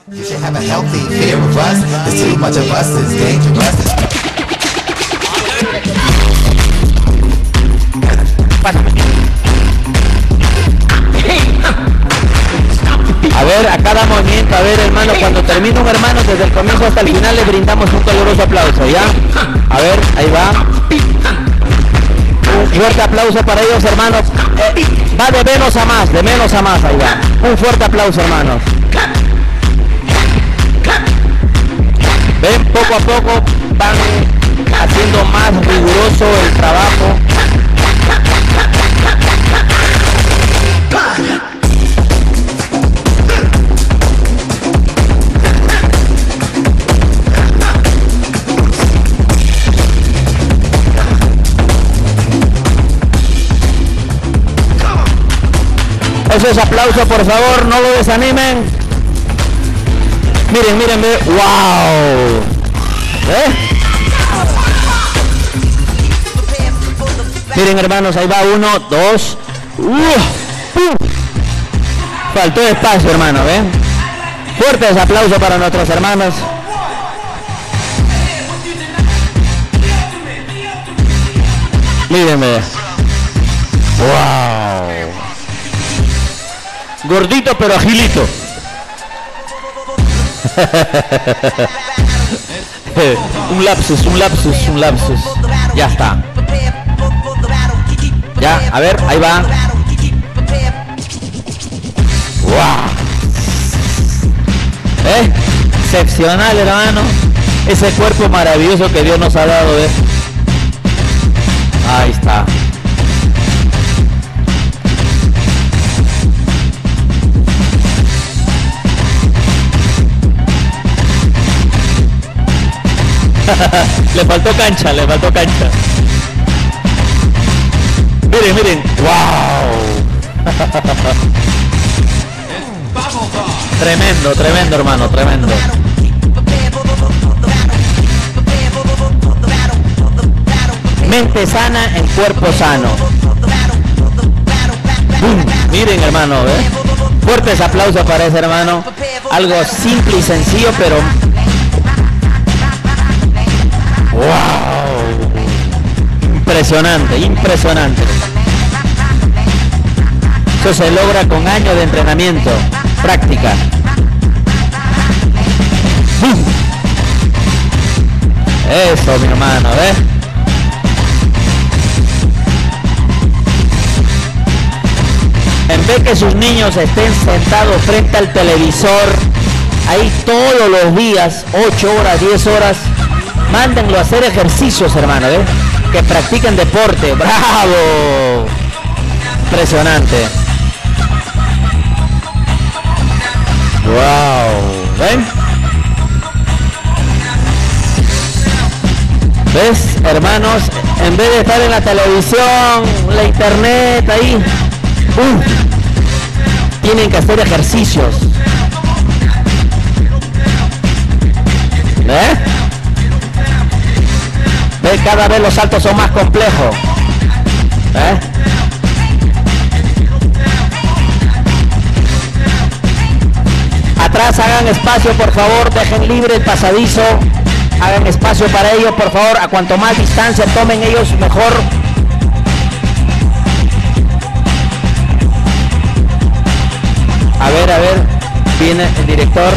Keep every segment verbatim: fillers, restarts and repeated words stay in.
You should have a healthy fear of us. There's too much of us, it's dangerous. A ver, a cada movimiento, a ver, hermano, cuando termina un hermano, desde el comienzo hasta el final, le brindamos un caluroso aplauso, ¿ya? A ver, ahí va. Un fuerte aplauso para ellos, hermanos. Eh, va de menos a más, de menos a más, ahí va. Un fuerte aplauso, hermanos. Ven, poco a poco van haciendo más riguroso el trabajo. Eso es aplauso, por favor, no lo desanimen. Miren, miren, miren. ¡Wow! ¿Eh? Miren, hermanos, ahí va uno, dos. Uh, uh. Faltó espacio, hermano, ¿ven? Fuertes aplausos para nuestros hermanos. Mírenme. ¡Wow! Gordito pero agilito. un lapsus, un lapsus, un lapsus. Ya está. Ya, a ver, ahí va. ¡Wow! ¿Eh? Excepcional, hermano. Ese cuerpo maravilloso que Dios nos ha dado, ¿eh? Ahí está. Le faltó cancha, le faltó cancha. Miren, miren. ¡Wow! Tremendo, tremendo, hermano, tremendo. Mente sana en cuerpo sano. ¡Bum! Miren, hermano, ¿eh? Fuertes aplausos para ese hermano. Algo simple y sencillo, pero... ¡wow! Impresionante, impresionante. Eso se logra con años de entrenamiento, práctica. ¡Bum! Eso, mi hermano, ¿eh? En vez que sus niños estén sentados frente al televisor, ahí todos los días, ocho horas, diez horas, mándenlo a hacer ejercicios, hermano, ¿eh? Que practiquen deporte. ¡Bravo! Impresionante. ¡Wow! ¿Ven? ¿Ves, hermanos? En vez de estar en la televisión, la internet, ahí, uh, tienen que hacer ejercicios. ¿Ves? ¿Ves? Cada vez los saltos son más complejos. ¿Ves? Atrás hagan espacio, por favor, dejen libre el pasadizo, hagan espacio para ellos, por favor. A cuanto más distancia tomen ellos, mejor. A ver, a ver, viene el director.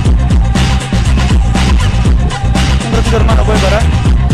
Un ratito, hermano, ¿puede parar?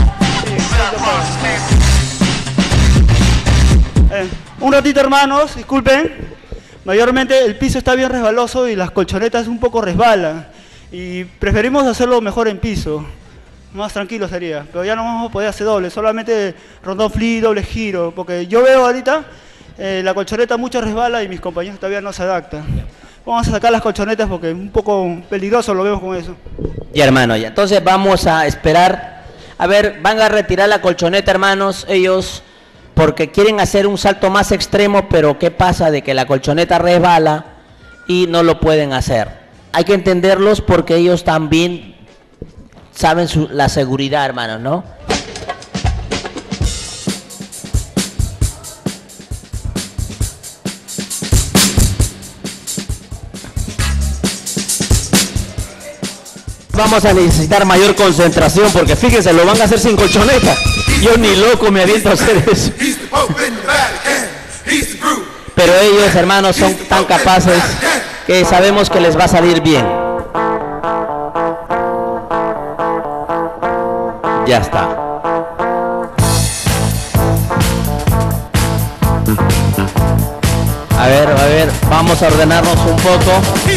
Eh, un ratito, hermanos, disculpen. Mayormente el piso está bien resbaloso y las colchonetas un poco resbalan. Y preferimos hacerlo mejor en piso. Más tranquilo sería. Pero ya no vamos a poder hacer doble, solamente rondón flip, doble giro. Porque yo veo ahorita eh, la colchoneta mucho resbala y mis compañeros todavía no se adaptan. Vamos a sacar las colchonetas porque es un poco peligroso, lo vemos con eso. Ya, hermano, ya. Entonces vamos a esperar. A ver, van a retirar la colchoneta, hermanos, ellos, porque quieren hacer un salto más extremo, pero ¿qué pasa? De que la colchoneta resbala y no lo pueden hacer. Hay que entenderlos porque ellos también saben su, la seguridad, hermanos, ¿no? vamos a necesitar mayor concentración porque fíjense, lo van a hacer sin colchoneta. Yo ni loco me aviento a hacer eso. Pero ellos, hermanos, son tan capaces que sabemos que les va a salir bien. Ya está. A ver, a ver, vamos a ordenarnos un poco.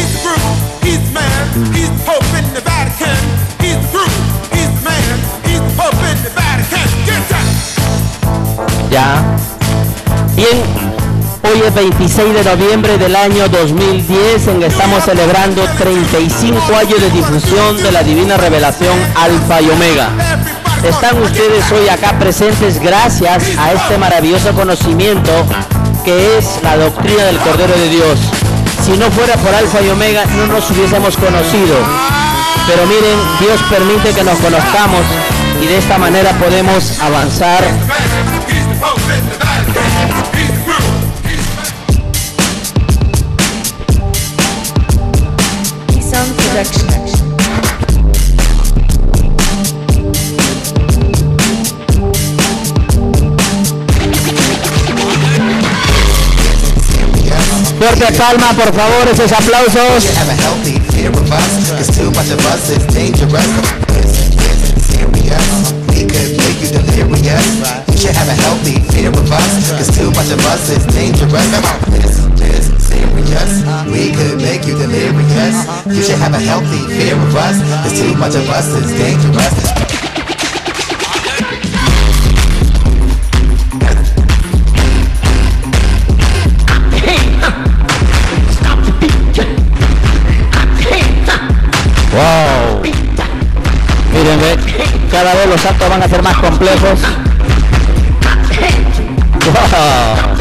Ya. Bien, hoy es veintiséis de noviembre del año dos mil diez en que estamos celebrando treinta y cinco años de difusión de la divina revelación Alfa y Omega. Están ustedes hoy acá presentes gracias a este maravilloso conocimiento que es la doctrina del Cordero de Dios. Si no fuera por Alfa y Omega no nos hubiésemos conocido. Pero miren, Dios permite que nos conozcamos y de esta manera podemos avanzar. Fuerte palma, por favor, esos aplausos. We could make you delirious. You should have a healthy fear of us. There's too much of us, it's dangerous. Wow. Miren, ve, cada vez los saltos van a ser más complejos. Wow.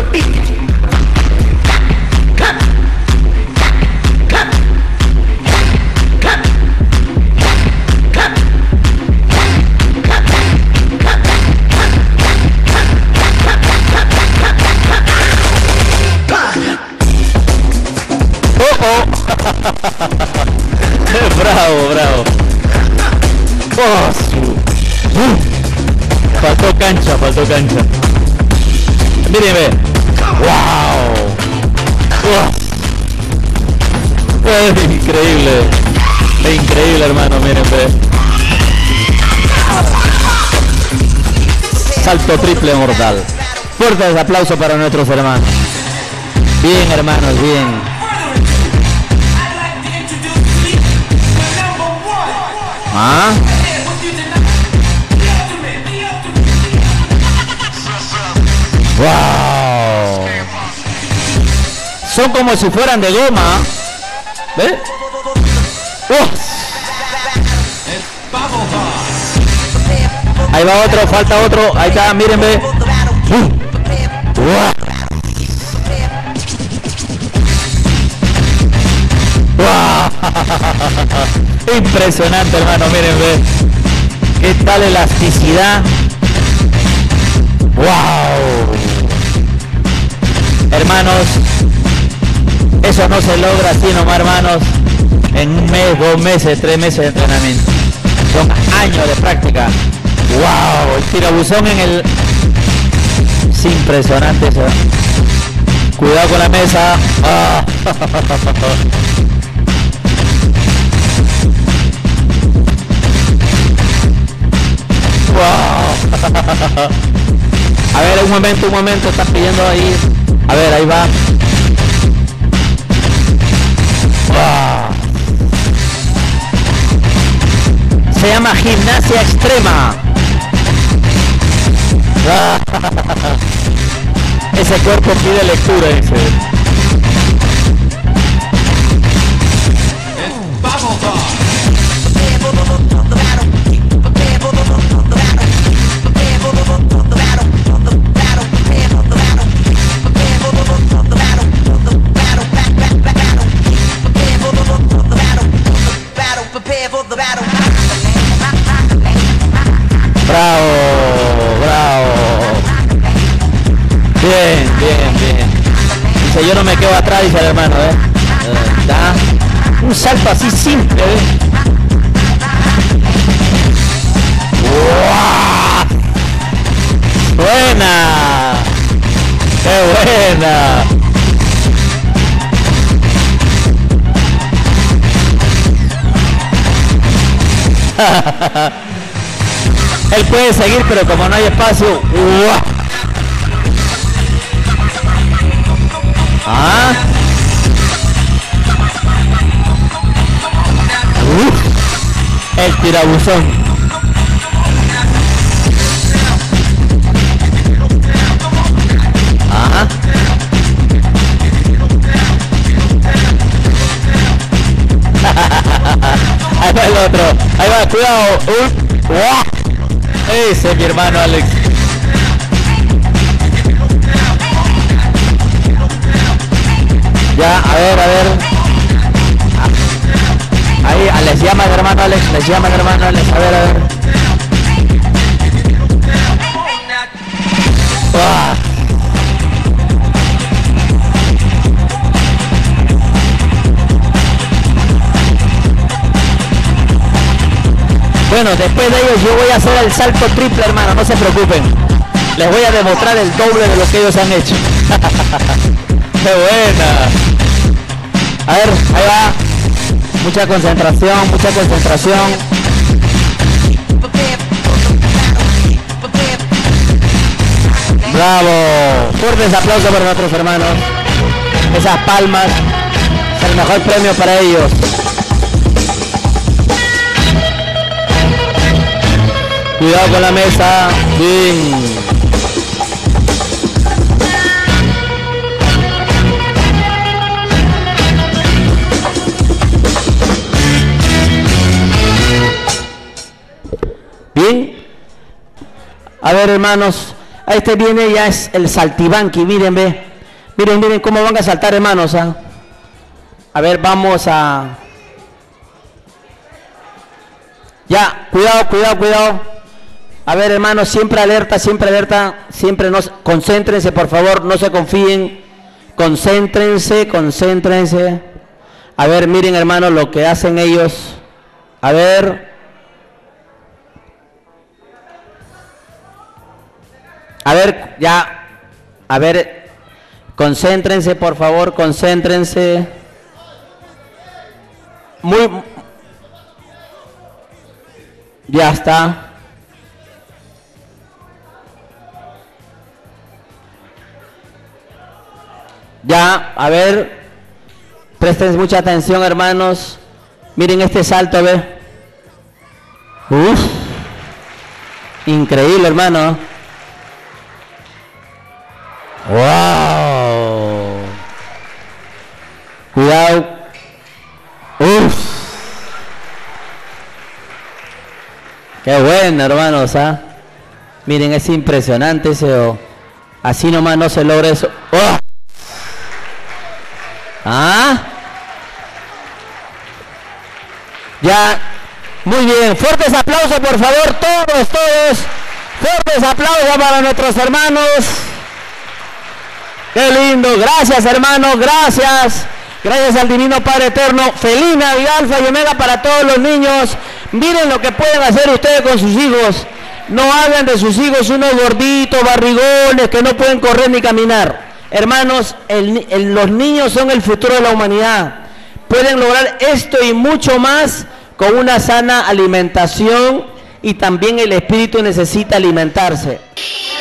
Bravo, bravo. Oh, uh. Faltó cancha, faltó cancha. Miren, ve. Wow. Oh. Es increíble. Es increíble, hermano, miren, ve. Salto triple mortal. Fuertes aplausos para nuestros hermanos. Bien, hermanos, bien. ¿Ah? Wow. Son como si fueran de goma. ¿Ve? Uh. Ahí va otro, falta otro. Ahí está, miren, ve. Uh. Wow. Wow. Impresionante, hermano, miren, ve. Qué tal elasticidad. Wow. Hermanos, eso no se logra así nomás, hermanos, en un mes, dos meses, tres meses de entrenamiento. Son años de práctica. Wow, el tirabuzón en el... Es impresionante eso. Cuidado con la mesa. Ah. Wow. A ver, un momento, un momento, está pidiendo ahí. A ver, ahí va. Wow. Se llama gimnasia extrema. Ese cuerpo pide lectura, dice. Bravo, bravo. Bien, bien, bien. Dice, yo no me quedo atrás, dice el hermano, ¿eh? ¿Da? Un salto así simple, ¿eh? buena! ¡Qué buena! Él puede seguir, pero como no hay espacio. ¡Uah! Ah. Uf. El tirabuzón. Ah. Ahí va el otro. Ahí va, cuidado. Uf. ¡Uah! Ese es mi hermano Alex. Ya, a ver, a ver. Ahí, les llama el hermano Alex, les llama el hermano Alex. A ver, a ver. ¡Uah! Bueno, después de ellos yo voy a hacer el salto triple, hermano, no se preocupen. Les voy a demostrar el doble de lo que ellos han hecho. ¡Qué buena! A ver, ahí va. Mucha concentración, mucha concentración. ¡Bravo! Fuertes aplausos para nuestros hermanos. Esas palmas es el mejor premio para ellos. Cuidado con la mesa. Bien. Bien. A ver, hermanos. A este viene ya es el saltibanqui. Miren, ve. Miren, miren cómo van a saltar, hermanos. ¿eh? A ver, vamos a... Ya, cuidado, cuidado, cuidado. A ver, hermanos, siempre alerta, siempre alerta, siempre nos concéntrense, por favor, no se confíen, concéntrense, concéntrense. A ver, miren, hermanos, lo que hacen ellos. A ver. A ver, ya. A ver, concéntrense, por favor, concéntrense. Muy. Ya está. Ya, a ver, presten mucha atención, hermanos. Miren este salto, a ver. Uf, increíble, hermano. Wow. Cuidado. Uf. Qué bueno, hermanos, ¿ah? ¿eh? Miren, es impresionante ese. Oh. Así nomás no se logra eso. ¡Oh! ¿Ah? Ya, muy bien, fuertes aplausos por favor, todos, todos, fuertes aplausos para nuestros hermanos. Qué lindo, gracias hermanos, gracias, gracias al Divino Padre Eterno. Feliz Navidad, Alfa y Omega para todos los niños. Miren lo que pueden hacer ustedes con sus hijos. No hagan de sus hijos unos gorditos, barrigones, que no pueden correr ni caminar. Hermanos, el, el, los niños son el futuro de la humanidad. Pueden lograr esto y mucho más con una sana alimentación, y también el espíritu necesita alimentarse.